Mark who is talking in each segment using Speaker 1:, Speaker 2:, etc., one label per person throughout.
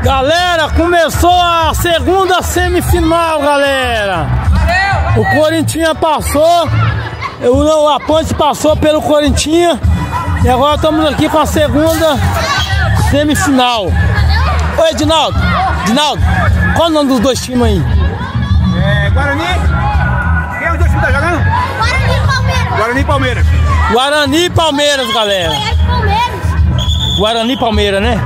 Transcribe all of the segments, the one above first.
Speaker 1: Galera, começou a segunda semifinal, galera. O Corinthians passou, a Ponte passou pelo Corinthians e agora estamos aqui com a segunda semifinal. Oi, Edinaldo, qual o nome dos dois times aí?
Speaker 2: Guarani. Quem é os dois times que tá jogando?
Speaker 3: Guarani e Palmeiras.
Speaker 2: Guarani e Palmeiras.
Speaker 1: Guarani e Palmeiras, galera. Guarani e Palmeiras, né?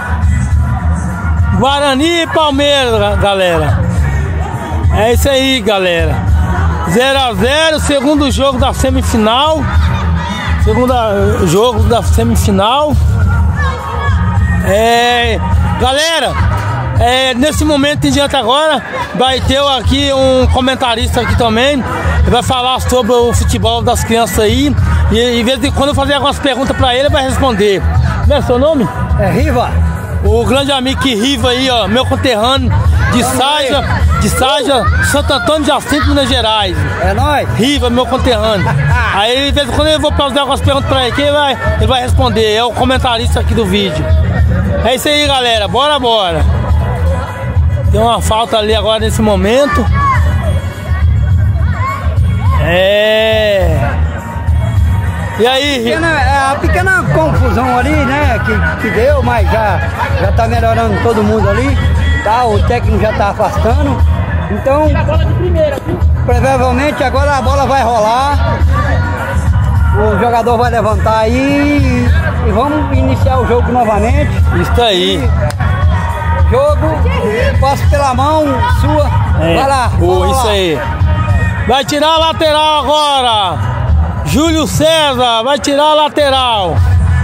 Speaker 1: Guarani e Palmeiras, galera. É isso aí, galera. 0 a 0, segundo jogo da semifinal. Segundo jogo da semifinal. Galera, nesse momento em diante agora vai ter aqui um comentarista aqui também. Ele vai falar sobre o futebol das crianças aí. E em vez de quando eu fazer algumas perguntas pra ele vai responder. Como é seu nome?
Speaker 4: É Riva.
Speaker 1: O grande amigo que Riva aí, ó, meu conterrâneo de Saja, Santo Antônio de Jacinto, Minas Gerais.
Speaker 4: É nóis.
Speaker 1: Riva, meu conterrâneo. Aí, de vez em quando eu vou fazer algumas perguntas pra ele, ele vai responder. É o comentarista aqui do vídeo. É isso aí, galera. Bora. Tem uma falta ali agora nesse momento. E aí?
Speaker 4: A pequena confusão ali, né, que deu, mas já tá melhorando todo mundo ali, tá? O técnico já tá afastando. Então, provavelmente agora a bola vai rolar. O jogador vai levantar aí e vamos iniciar o jogo novamente.
Speaker 1: Isso aí.
Speaker 4: Jogo, passo pela mão sua. Vai lá.
Speaker 1: Isso aí. Vai tirar a lateral agora. Júlio César vai tirar a lateral.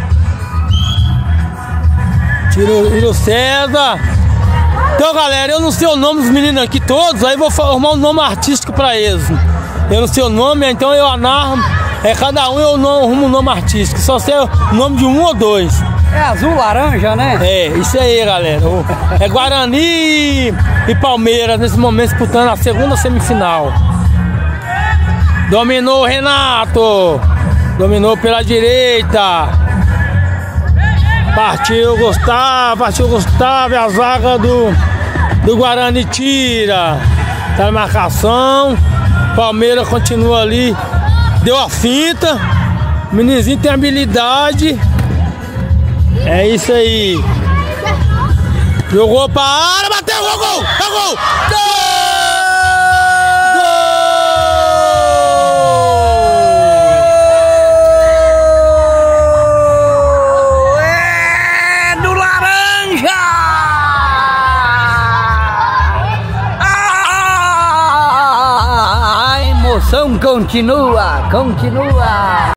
Speaker 1: Tira o Júlio César. Então, galera, eu não sei o nome dos meninos aqui todos, aí vou arrumar um nome artístico pra eles. Eu não sei o nome, então eu anarmo. Cada um eu não arrumo um nome artístico, só sei o nome de um ou dois.
Speaker 4: É azul, laranja, né?
Speaker 1: Isso aí, galera. É Guarani e Palmeiras nesse momento disputando a segunda semifinal. Dominou o Renato. Dominou pela direita. Partiu o Gustavo. E a zaga do Guarani tira. Tá na marcação. Palmeiras continua ali. Deu a finta. O meninozinho tem habilidade. É isso aí. Jogou pra área. Bateu. Gol!
Speaker 4: Continua.